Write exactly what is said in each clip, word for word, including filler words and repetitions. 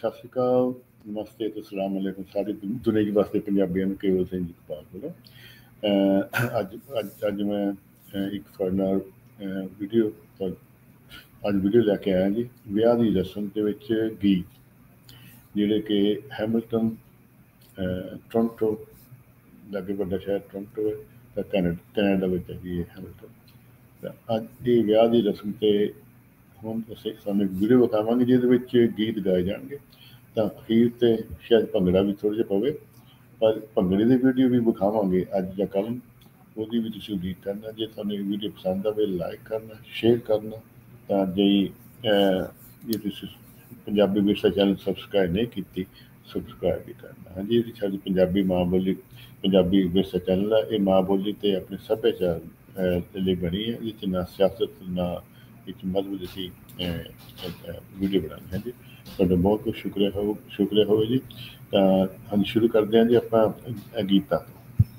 सत श्री अकाल, नमस्ते तो सलाम अलैकुम सारी दुनिया के वास्ते पंजाबियों में केवल सिंह इकबाल बोलो। अज अज अज मैं एक थोड़े नाल वीडियो अज वीडियो लैके आया जी विआह की रस्म के विच गीत जिहड़े कि हैमिल्टन टोरंटो लागे बड़ा शहर टोरंटो है तो कैनेडा कैनेडा में है जी हैमिल्टन। अज ये विआह की रस्म से हम ਅਸੀਂ ਸਾਨੂੰ ਇੱਕ ਵੀਡੀਓ ਵਿਖਾਵਾਂਗੇ ਜਿਹਦੇ ਵਿੱਚ ਗੀਤ ਗਾਏ ਜਾਣਗੇ ਤਾਂ ਅਖੀਰ ਤੇ ਸ਼ਾਇਦ ਭੰਗੜਾ ਵੀ ਥੋੜ੍ਹਾ ਜਿਹਾ ਪਵੇ ਪਰ ਭੰਗੜੇ ਦੀ ਵੀਡੀਓ ਵੀ ਵਿਖਾਵਾਂਗੇ ਅੱਜ ਜਾਂ ਕੱਲ੍ਹ ਉਹਦੀ ਵੀ ਤੁਸੀਂ ਉਡੀਕ ਕਰਨਾ। ਜੇ ਤੁਹਾਨੂੰ ਇਹ ਵੀਡੀਓ ਪਸੰਦ ਆਵੇ ਲਾਈਕ ਕਰਨਾ ਸ਼ੇਅਰ ਕਰਨਾ ਤਾਂ ਜੇ ਜੇ ਤੁਸੀਂ ਪੰਜਾਬੀ ਵਿਰਸਾ ਚੈਨਲ ਸਬਸਕ੍ਰਾਈਬ ਨਹੀਂ ਕੀਤੀ ਸਬਸਕ੍ਰਾਈਬ ਵੀ ਕਰਨਾ। ਹਾਂਜੀ ਇਹ ਸਾਡੀ ਪੰਜਾਬੀ ਮਾਂ ਬੋਲੀ ਪੰਜਾਬੀ ਵਿਰਸਾ ਚੈਨਲ ਹੈ। ਇਹ ਮਾਂ ਬੋਲੀ ਤੇ ਆਪਣੇ ਸੱਭਿਆਚਾਰ ਲਈ ਬਣੀ ਹੈ। ਇਹਦੇ 'ਚ ਨਾ ਸਿਆਸਤ ਨਾ एक मजबूत सी वीडियो बनानी है जी। ਤੁਹਾਡਾ बहुत बहुत शुक्रिया हो शुक्रिया होवे जी। ਤਾਂ हम शुरू करते हैं जी ਆਪਾਂ ਗੀਤਾਂ ਤੋਂ।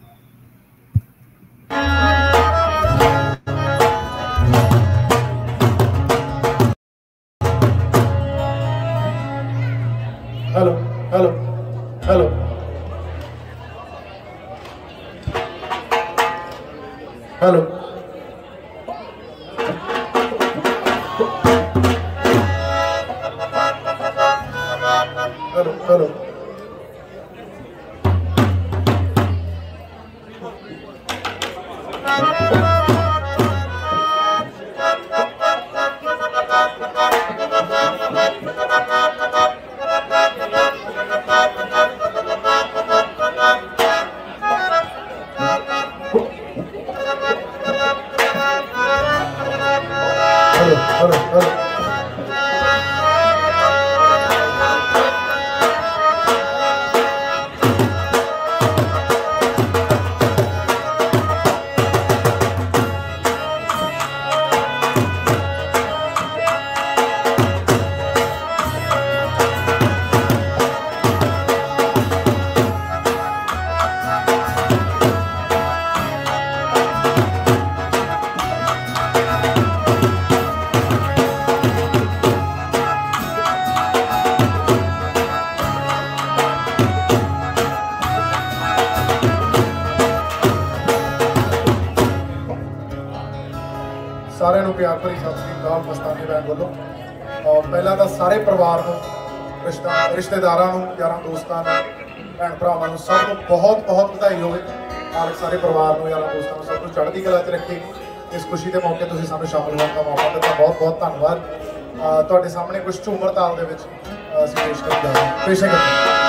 Hello hello hello hello hello hello hello hello ਸਾਰਿਆਂ ਨੂੰ ਪਿਆਰ ਭਰੀ ਸਤਿ ਸ੍ਰੀ ਅਕਾਲ ਮਸਤਾਨੀ ਬੈਂਡ ਵੱਲੋਂ। ਪਹਿਲਾਂ ਤਾਂ ਸਾਰੇ ਪਰਿਵਾਰ ਨੂੰ ਰਿਸ਼ਤਾ ਰਿਸ਼ਤੇਦਾਰਾਂ ਨੂੰ ਯਾਰਾਂ ਦੋਸਤਾਂ ਨੂੰ ਭੈਣ ਭਰਾਵਾਂ ਨੂੰ ਸਭ ਨੂੰ ਬਹੁਤ ਬਹੁਤ ਵਧਾਈ ਹੋਵੇ। ਮਾਲਕ ਸਾਰੇ ਪਰਿਵਾਰ ਨੂੰ ਯਾਰਾਂ ਦੋਸਤਾਂ ਨੂੰ ਸਭ ਨੂੰ ਚੜ੍ਹਦੀ ਕਲਾ 'ਚ ਰੱਖੇ। ਇਸ ਖੁਸ਼ੀ ਦੇ ਮੌਕੇ ਤੁਸੀਂ ਸਾਨੂੰ ਸ਼ਾਮਲ ਹੋਣ ਦਾ ਮੌਕਾ ਦਿੱਤਾ ਬਹੁਤ ਬਹੁਤ ਧੰਨਵਾਦ। ਤੁਹਾਡੇ ਸਾਹਮਣੇ ਕੁਝ ਝੂਮਰ ਤਾਲ ਦੇ ਵਿੱਚ ਅਸੀਂ ਪੇਸ਼ ਕਰਦੇ ਹਾਂ ਪੇਸ਼ ਕਰਦੇ ਹਾਂ।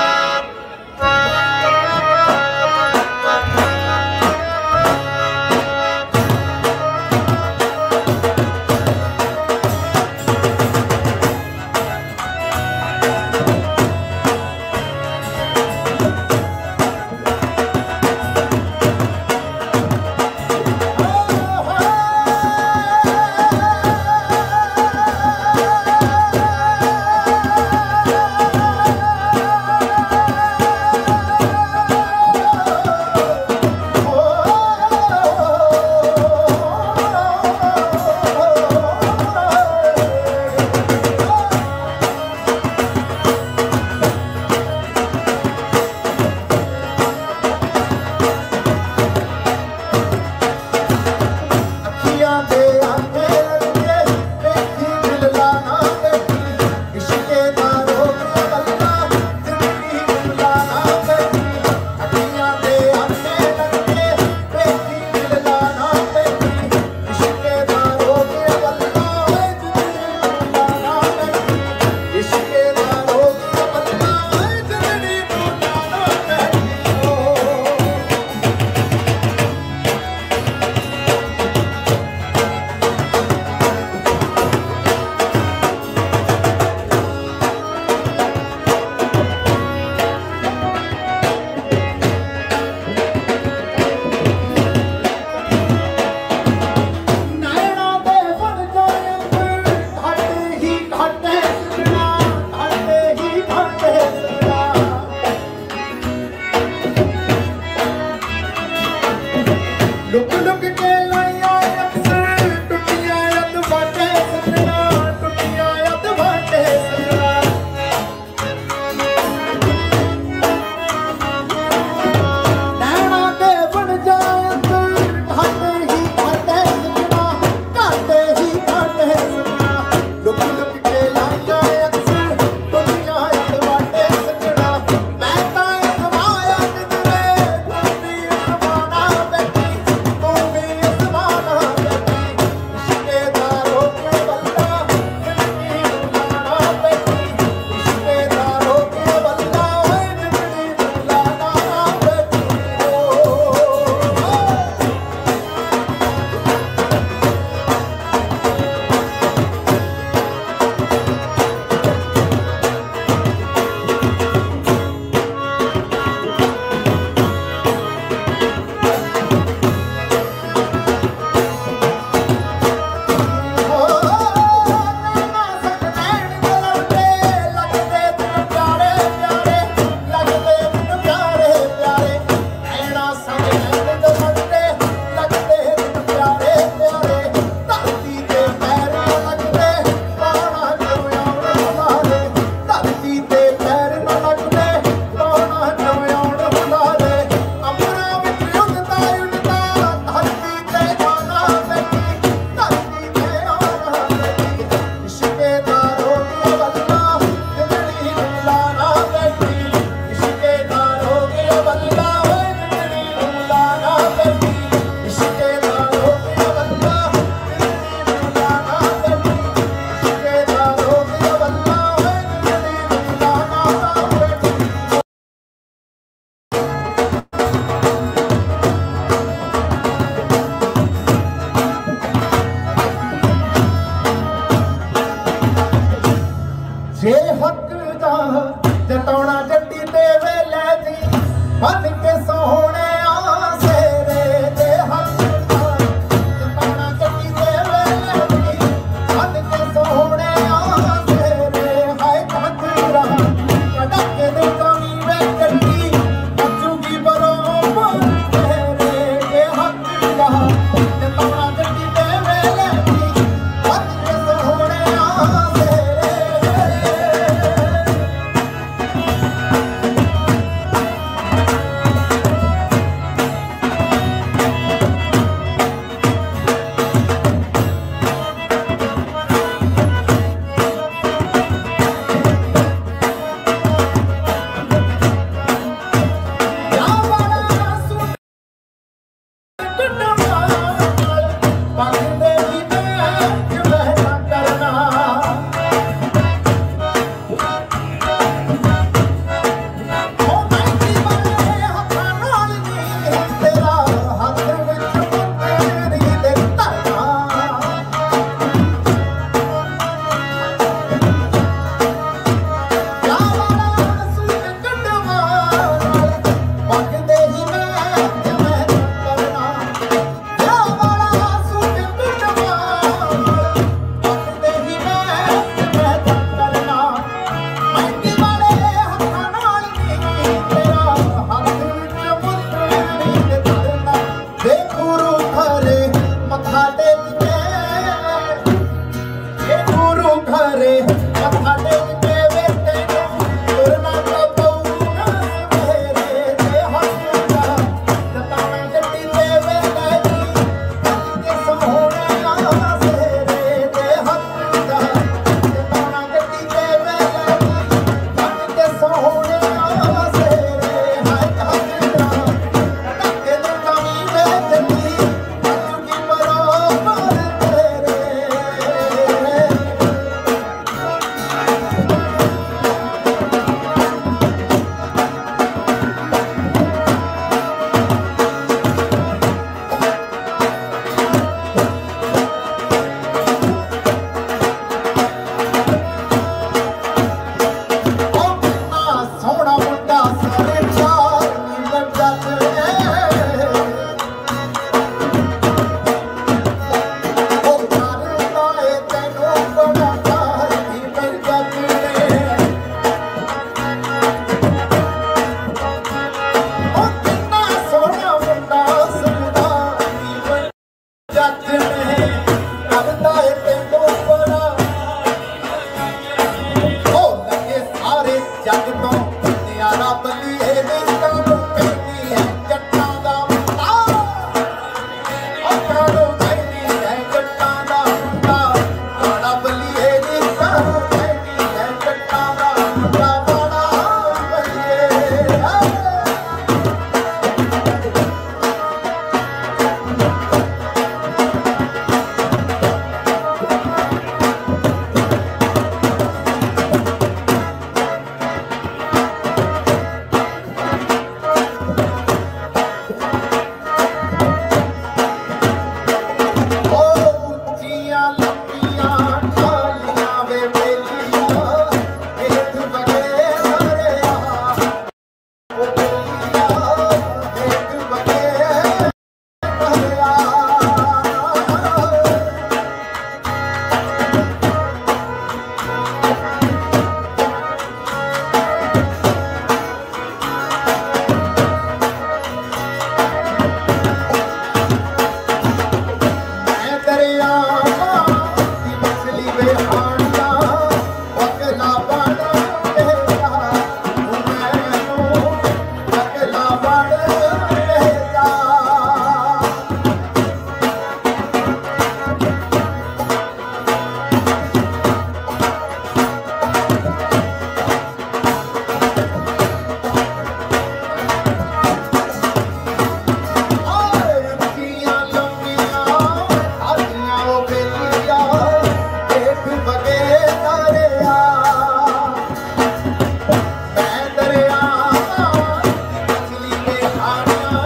मैं दरिया मछली में खाना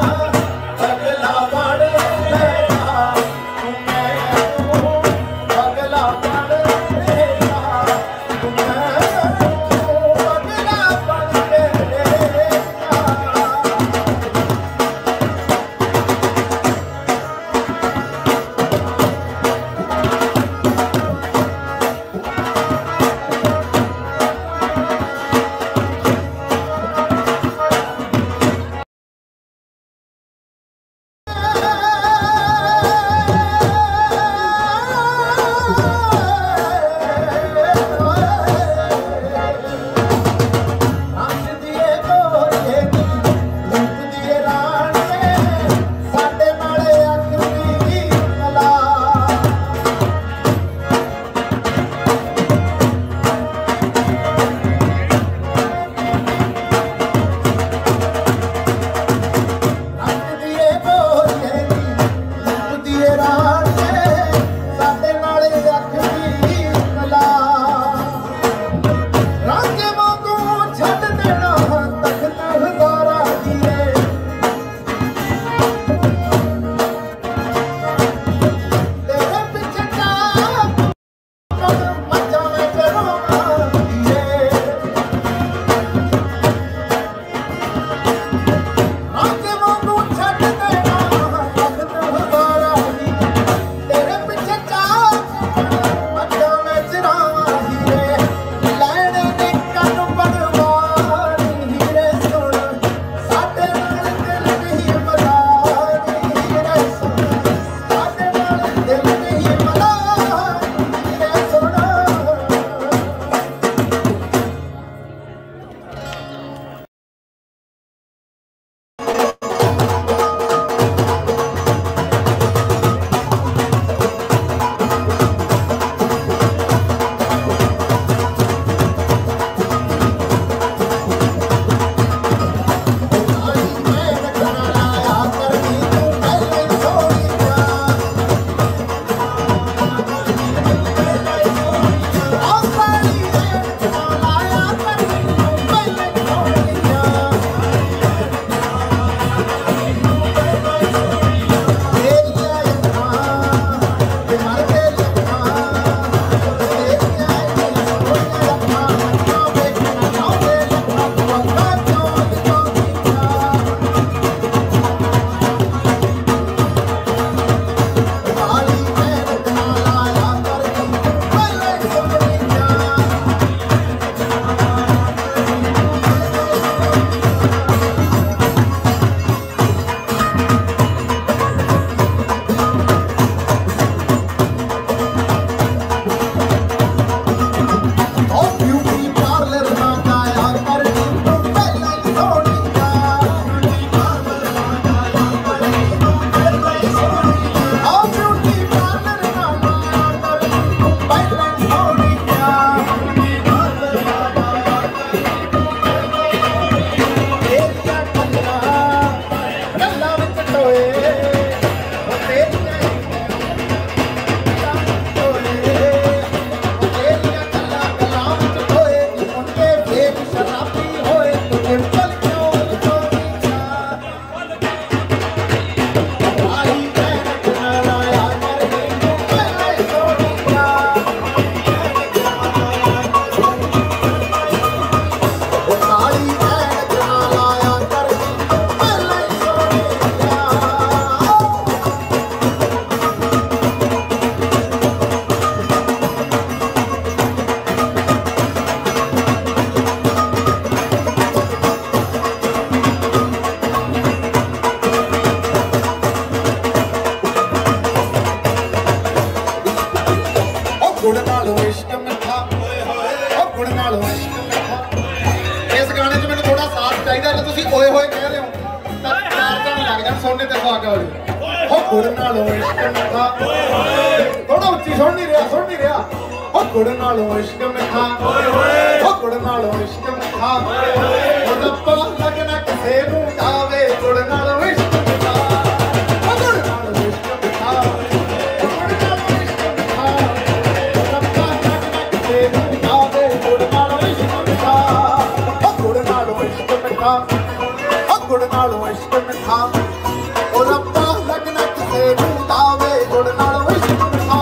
आगा हो गुड़ नालों इश्क मिठा थोड़ा उच्ची सुन नहीं रहा सुन नहीं रहा हो गुड़ नालों इश्क मिठा हो गुड़ नालों इश्क मिठा हो रब्बा लगना किसे नूं जावे गुड़ नालों इश्क मिठा हो गुड़ नालों इश्क मिठा गुड़ नालों इश्क मिठा रब्बा लगना किसे नूं जावे गुड़ नालों इश्क मिठा हो गुड़ नालों इश्क मिठा हो गुड़ नालों इश्क मिठा ओ रब्बा लगना किसे नूं जावे गुड़ नालों इश्क मिठा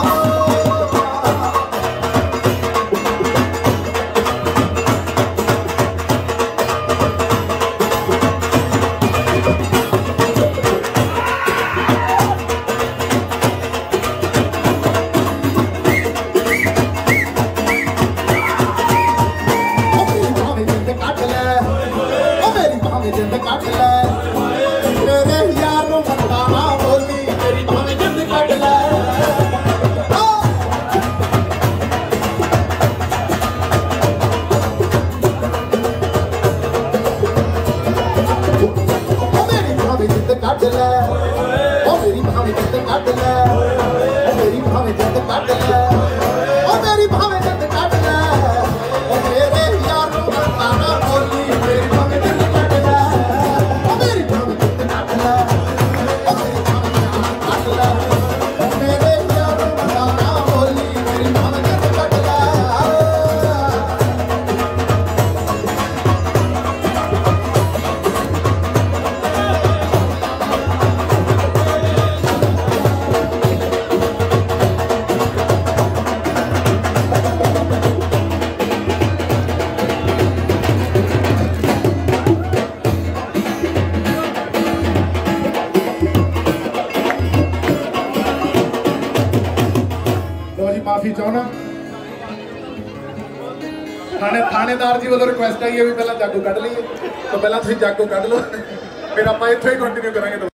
माफी चाहना थाने थानेदार जी वालों रिक्वेस्ट आई है भी पहला जागो कढ़ लीए तो पहला तुम जागो कढ़ लो फिर आप इतों ही कंटिन्यू करेंगे।